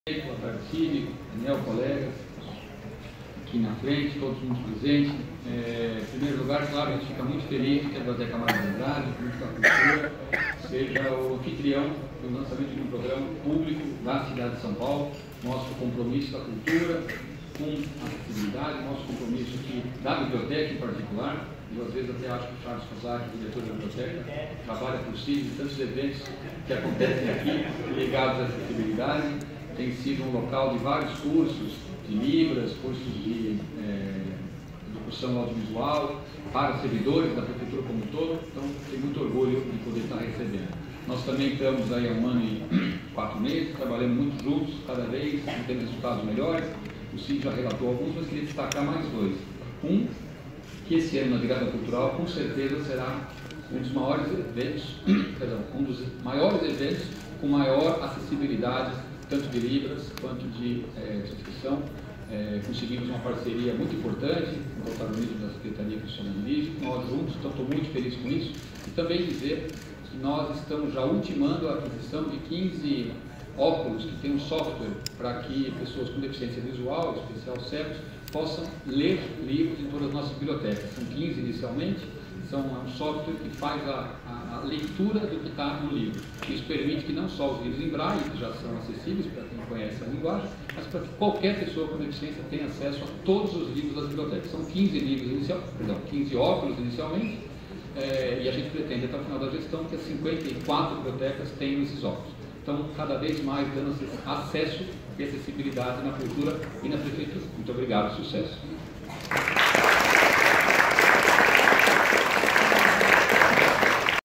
Boa tarde, Cívico, Daniel, colegas, aqui na frente, todos muito presentes. Em primeiro lugar, claro, a gente fica muito feliz que a Biblioteca Mário de Andrade, o Política da Cultura, seja o anfitrião do lançamento de um programa público da cidade de São Paulo. Nosso compromisso da cultura com a acessibilidade, nosso compromisso aqui da biblioteca em particular. Eu, às vezes, até acho que o Charles Cossack, diretor da biblioteca, trabalha por si de tantos eventos que acontecem aqui ligados à acessibilidade. Tem sido um local de vários cursos de Libras, cursos de educação audiovisual, para servidores da prefeitura como um todo, então tenho muito orgulho de poder estar recebendo. Nós também estamos aí há 1 ano e 4 meses, trabalhando muito juntos, cada vez tendo resultados melhores. O Cid já relatou alguns, mas queria destacar mais 2. Que esse ano na Virada Cultural com certeza será um dos maiores eventos, com maior acessibilidade, tanto de Libras quanto de transcrição. Conseguimos uma parceria muito importante com o protagonismo da Secretaria que o senhor dirige, nós juntos, então estou muito feliz com isso. E também dizer que nós estamos já ultimando a aquisição de 15 óculos que tem um software para que pessoas com deficiência visual, em especial cegos, possam ler livros em todas as nossas bibliotecas. São 15 inicialmente. É um software que faz a leitura do que está no livro. Isso permite que não só os livros em braille, que já são acessíveis para quem conhece a linguagem, mas para que qualquer pessoa com deficiência tenha acesso a todos os livros das bibliotecas. São 15 óculos inicialmente, e a gente pretende até o final da gestão que as 54 bibliotecas tenham esses óculos. Então, cada vez mais dando acesso e acessibilidade na cultura e na prefeitura. Muito obrigado, sucesso.